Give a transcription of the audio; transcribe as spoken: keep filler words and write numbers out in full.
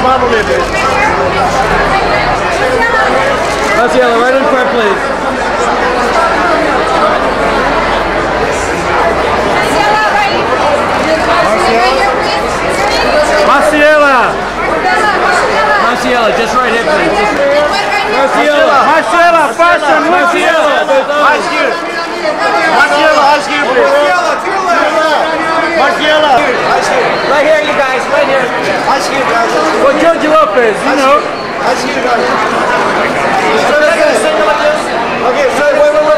problem with it. Masiela, right in front, please. Masiela! Masiela, just right here, please. Just Masiela! Masiela, fashion! Masiela! High skill! Masiela, high skill, please. Masiela! High skill. Right here, you guys, right here. High skill, guys. Well, Jekyll Lopez, you know. High skill, guys. Okay, Okay, so wait, wait, wait.